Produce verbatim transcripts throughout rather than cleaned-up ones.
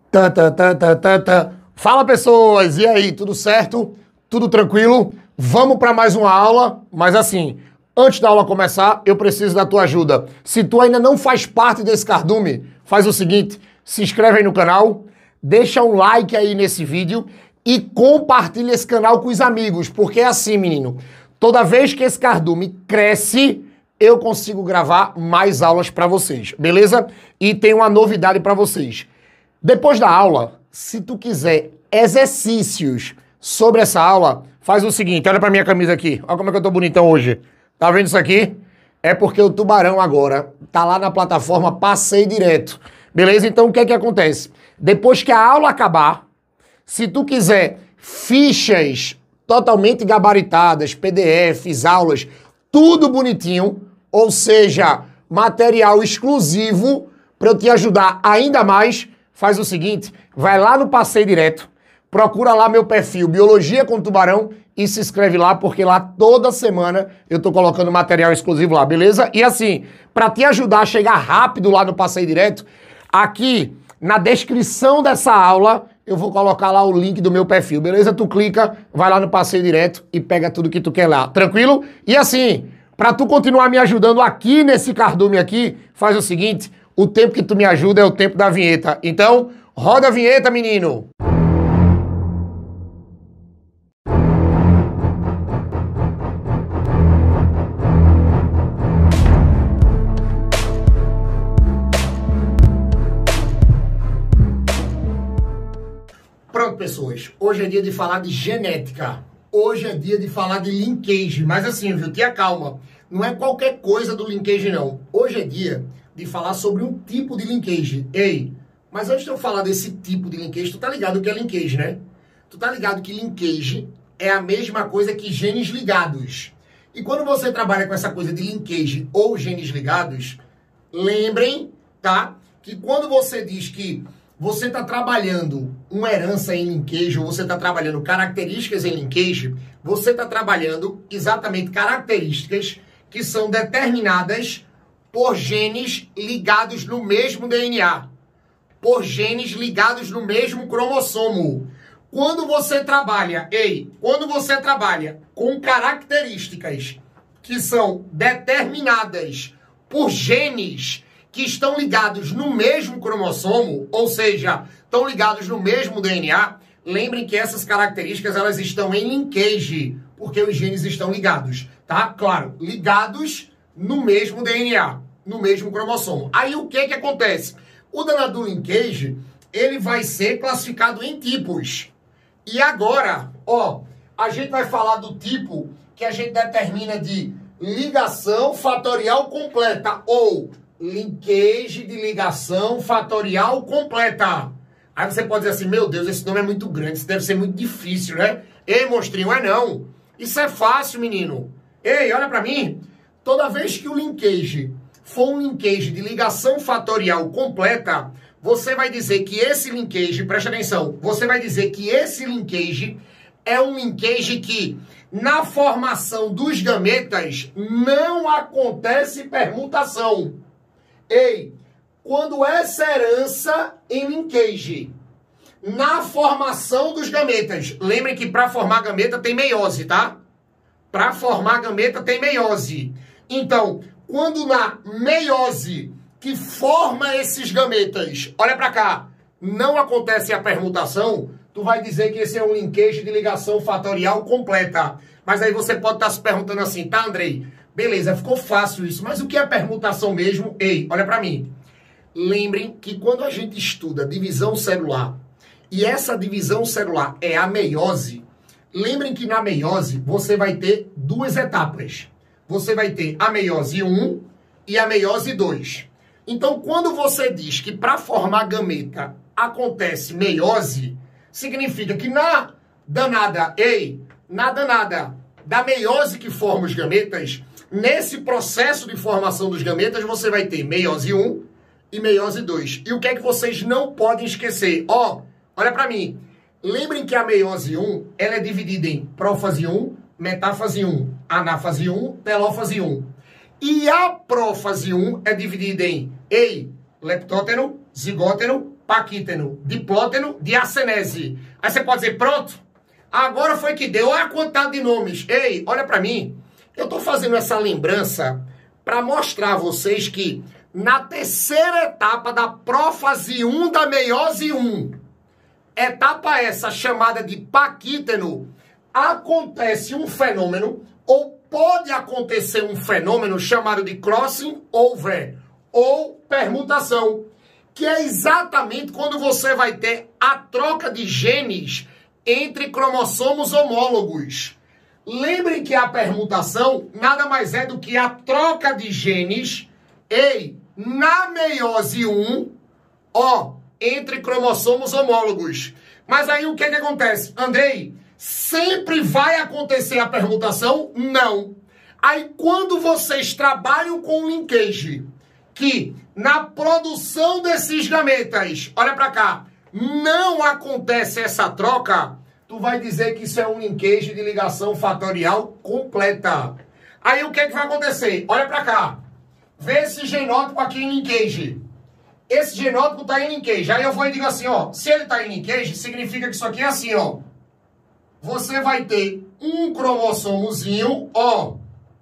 Tá, tá, tá, tá, tá, tá. Fala, pessoas! E aí, tudo certo? Tudo tranquilo? Vamos para mais uma aula, mas assim, antes da aula começar, eu preciso da tua ajuda. Se tu ainda não faz parte desse cardume, faz o seguinte, se inscreve aí no canal, deixa um like aí nesse vídeo e compartilha esse canal com os amigos, porque é assim, menino, toda vez que esse cardume cresce, eu consigo gravar mais aulas para vocês, beleza? E tem uma novidade para vocês. Depois da aula, se tu quiser exercícios sobre essa aula, faz o seguinte, olha pra minha camisa aqui, olha como é que eu tô bonitão hoje. Tá vendo isso aqui? É porque o Tubarão agora tá lá na plataforma Passei Direto, beleza? Então o que é que acontece? Depois que a aula acabar, se tu quiser fichas totalmente gabaritadas, P D Fs, aulas, tudo bonitinho, ou seja, material exclusivo para eu te ajudar ainda mais, faz o seguinte, vai lá no Passei Direto, procura lá meu perfil Biologia com Tubarão e se inscreve lá, porque lá toda semana eu tô colocando material exclusivo lá, beleza? E assim, para te ajudar a chegar rápido lá no Passei Direto, aqui na descrição dessa aula eu vou colocar lá o link do meu perfil, beleza? Tu clica, vai lá no Passei Direto e pega tudo que tu quer lá, tranquilo? E assim, para tu continuar me ajudando aqui nesse cardume aqui, faz o seguinte, o tempo que tu me ajuda é o tempo da vinheta. Então, roda a vinheta, menino! Pronto, pessoas. Hoje é dia de falar de genética. Hoje é dia de falar de linkage. Mas assim, viu? Tenha calma. Não é qualquer coisa do linkage, não. Hoje é dia de falar sobre um tipo de linkage. Ei, mas antes de eu falar desse tipo de linkage, tu tá ligado que é linkage, né? Tu tá ligado que linkage é a mesma coisa que genes ligados. E quando você trabalha com essa coisa de linkage ou genes ligados, lembrem, tá? Que quando você diz que você está trabalhando uma herança em linkage, ou você está trabalhando características em linkage, você está trabalhando exatamente características que são determinadas por genes ligados no mesmo D N A, por genes ligados no mesmo cromossomo. Quando você trabalha, ei, quando você trabalha com características que são determinadas por genes que estão ligados no mesmo cromossomo, ou seja, estão ligados no mesmo D N A, lembrem que essas características elas estão em linkage, porque os genes estão ligados, tá? Claro, ligados no mesmo D N A, no mesmo cromossomo. Aí o que que acontece? O danado do linkage, ele vai ser classificado em tipos. E agora, ó, a gente vai falar do tipo que a gente determina de ligação fatorial completa, ou linkage de ligação fatorial completa. Aí você pode dizer assim, meu Deus, esse nome é muito grande, isso deve ser muito difícil, né? Ei, monstrinho, é não. Isso é fácil, menino. Ei, olha pra mim. Toda vez que o linkage for um linkage de ligação fatorial completa, você vai dizer que esse linkage, presta atenção, você vai dizer que esse linkage é um linkage que, na formação dos gametas, não acontece permutação. Ei, quando essa herança em linkage, na formação dos gametas, lembrem que para formar gameta tem meiose, tá? Para formar gameta tem meiose. Então, quando na meiose que forma esses gametas, olha para cá, não acontece a permutação, tu vai dizer que esse é um linkage de ligação fatorial completa. Mas aí você pode estar se perguntando assim, tá, Andrei? Beleza, ficou fácil isso, mas o que é permutação mesmo? Ei, olha para mim. Lembrem que quando a gente estuda divisão celular, e essa divisão celular é a meiose, lembrem que na meiose você vai ter duas etapas. Você vai ter a meiose um e a meiose dois. Então, quando você diz que para formar gameta acontece meiose, significa que na danada, ei, na danada da meiose que forma os gametas, nesse processo de formação dos gametas, você vai ter meiose um e meiose dois. E o que é que vocês não podem esquecer? Ó, olha para mim. Lembrem que a meiose um, ela é dividida em prófase um, metáfase um, anáfase um, telófase um. E a prófase um é dividida em, ei, leptótero, zigótero, paquíteno, diplóteno, diacenese. Aí você pode dizer, pronto, agora foi que deu, olha a quantidade de nomes. Ei, olha para mim, eu estou fazendo essa lembrança para mostrar a vocês que na terceira etapa da prófase um da meiose um, etapa essa chamada de paquíteno, acontece um fenômeno, ou pode acontecer um fenômeno chamado de crossing over, ou permutação, que é exatamente quando você vai ter a troca de genes entre cromossomos homólogos. Lembrem que a permutação nada mais é do que a troca de genes, ei, na meiose um, ó, entre cromossomos homólogos. Mas aí o que é que acontece? Andrei, sempre vai acontecer a permutação? Não. Aí quando vocês trabalham com linkage, que na produção desses gametas, olha pra cá, não acontece essa troca, tu vai dizer que isso é um linkage de ligação fatorial completa. Aí o que é que vai acontecer? Olha pra cá, vê esse genótipo aqui em linkage. Esse genótipo tá em linkage. Aí eu vou e digo assim, ó, se ele tá em linkage, significa que isso aqui é assim, ó. Você vai ter um cromossomozinho, ó,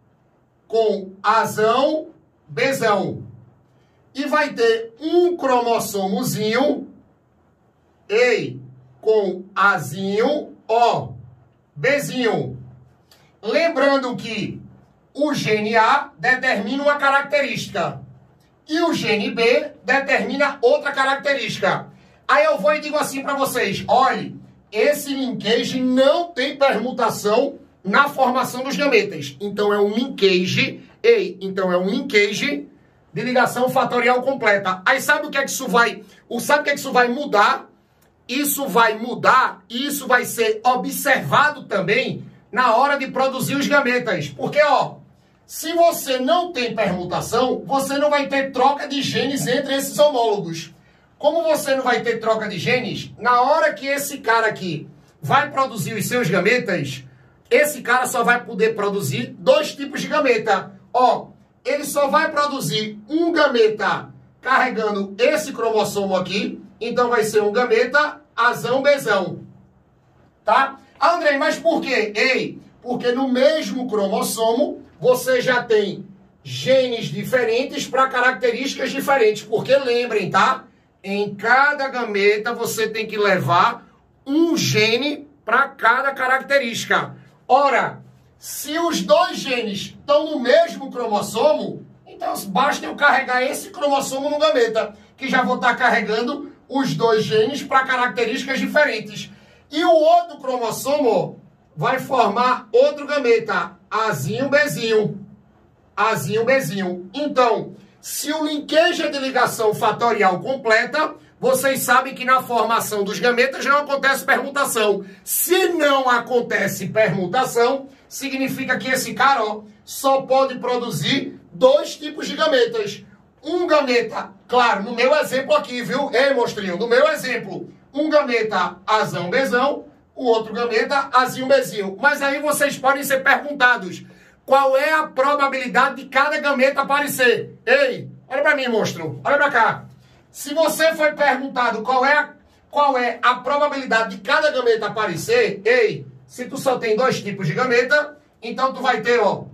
com azão, bezão. E vai ter um cromossomozinho, ei, com azinho, ó, bezinho. Lembrando que o gene A determina uma característica e o gene B determina outra característica. Aí eu vou e digo assim para vocês, olhe, esse linkage não tem permutação na formação dos gametas. Então é um linkage, ei, então é um linkage de ligação fatorial completa. Aí sabe o que é que isso vai, sabe o que é que isso vai mudar? Isso vai mudar, e isso vai ser observado também na hora de produzir os gametas. Porque, ó, se você não tem permutação, você não vai ter troca de genes entre esses homólogos. Como você não vai ter troca de genes, na hora que esse cara aqui vai produzir os seus gametas, esse cara só vai poder produzir dois tipos de gameta. Ó, ele só vai produzir um gameta carregando esse cromossomo aqui, então vai ser um gameta azão bezão. Tá? Andrei, mas por quê? Ei, porque no mesmo cromossomo você já tem genes diferentes para características diferentes. Porque lembrem, tá? Em cada gameta você tem que levar um gene para cada característica. Ora, se os dois genes estão no mesmo cromossomo, então basta eu carregar esse cromossomo no gameta, que já vou estar carregando os dois genes para características diferentes. E o outro cromossomo vai formar outro gameta, azinho, bezinho. Azinho, bezinho. Então, se o linkage é de ligação fatorial completa, vocês sabem que na formação dos gametas não acontece permutação. Se não acontece permutação, significa que esse cara, ó, só pode produzir dois tipos de gametas. Um gameta, claro, no meu exemplo aqui, viu? Ei, monstrinho, no meu exemplo, um gameta azão, bezão, o outro gameta azinho, bezinho. Mas aí vocês podem ser perguntados, qual é a probabilidade de cada gameta aparecer? Ei, olha pra mim, monstro, olha pra cá. Se você foi perguntado qual é, a, qual é a probabilidade de cada gameta aparecer, ei, se tu só tem dois tipos de gameta, então tu vai ter, ó,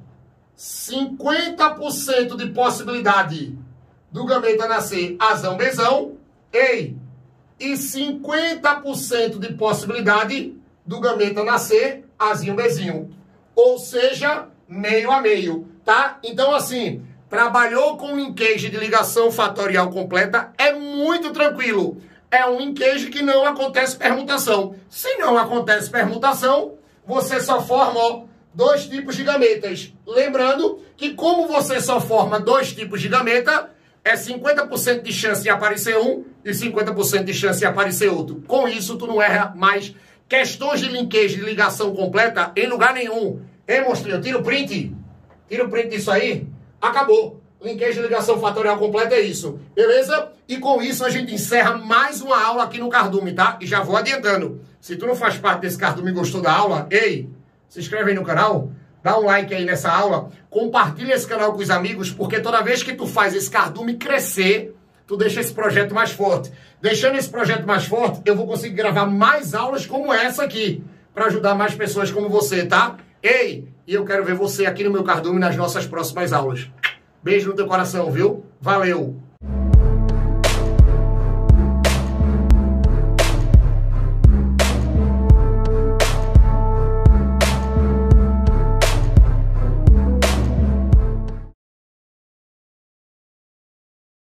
cinquenta por cento de possibilidade do gameta nascer azão, bezão, ei, e cinquenta por cento de possibilidade do gameta nascer azinho, bezinho. Ou seja, meio a meio, tá? Então, assim, trabalhou com linkage de ligação fatorial completa, é muito tranquilo. É um linkage que não acontece permutação. Se não acontece permutação, você só forma, ó, dois tipos de gametas. Lembrando que como você só forma dois tipos de gameta, é cinquenta por cento de chance de aparecer um e cinquenta por cento de chance de aparecer outro. Com isso, tu não erra mais questões de linkage de ligação completa em lugar nenhum. Ei, monstrinho, tira o print. Tira o print disso aí. Acabou. Linkage de ligação fatorial completa é isso. Beleza? E com isso a gente encerra mais uma aula aqui no Cardume, tá? E já vou adiantando. Se tu não faz parte desse Cardume e gostou da aula, ei, se inscreve aí no canal, dá um like aí nessa aula, compartilha esse canal com os amigos, porque toda vez que tu faz esse Cardume crescer, tu deixa esse projeto mais forte. Deixando esse projeto mais forte, eu vou conseguir gravar mais aulas como essa aqui, para ajudar mais pessoas como você, tá? Ei, e eu quero ver você aqui no meu cardume nas nossas próximas aulas. Beijo no teu coração, viu? Valeu!